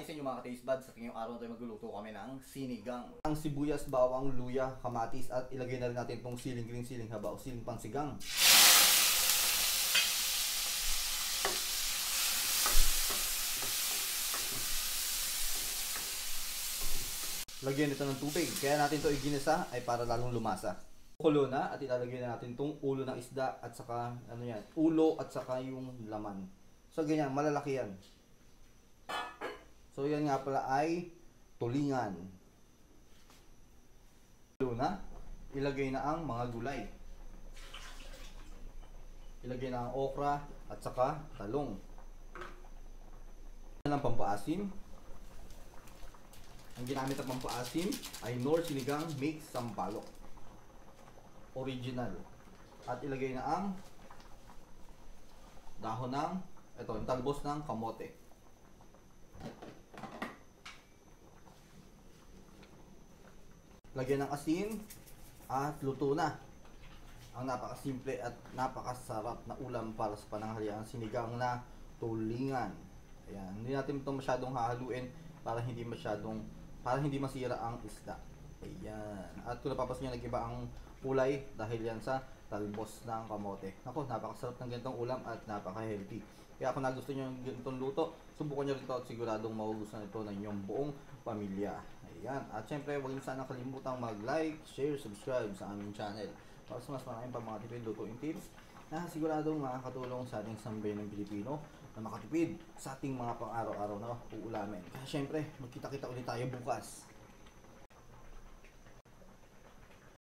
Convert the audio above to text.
sa inyo mga ka-taste buds. Sa ngayong araw na tayo magluluto kami ng sinigang. Ang sibuyas, bawang, luya, kamatis at ilagay na rin natin itong siling green, siling haba o siling pangsigang. Lagyan nito ng tubig. Kaya natin ito iginisa ay para lalong lumasa. Kulo na at ilalagay na natin itong ulo ng isda at saka ano yan, ulo at saka yung laman. So ganyan, malalaki yan. So yan nga pala ay tulingan. Kulo na, ilagay na ang mga gulay. Ilagay na ang okra at saka talong. Ang pampaasim. Ang ginamit ng pampaasim ay Knorr Sinigang Mix Sampalok Original. At ilagay na ang dahon ng, ito, yung talbos ng kamote. Lagyan ng asin at luto na ang napakasimple at napakasarap na ulam para sa pananghalian, sinigang na tulingan. Ayan, hindi natin ito masyadong hahaluin para hindi masira ang isda. Ayan. At kung napapansin nyo, nag-iba ang kulay dahil yan sa talbos ng kamote. Ako, napakasarap ng ganitong ulam at napaka-healthy. Kaya kung nagustuhan nyo yung ganitong luto, subukan nyo rin ito at siguradong magugustuhan ito ng inyong buong pamilya. Ayan. At syempre, huwag nyo sana kalimutang mag-like, share, subscribe sa aming channel para sa mas maraming pa mga tipid lutuing tips na siguradong makakatulong sa ating sambayan ng Pilipino na makatipid sa ating mga pang-araw-araw na uulamin. Kaya syempre, magkita-kita ulit tayo bukas.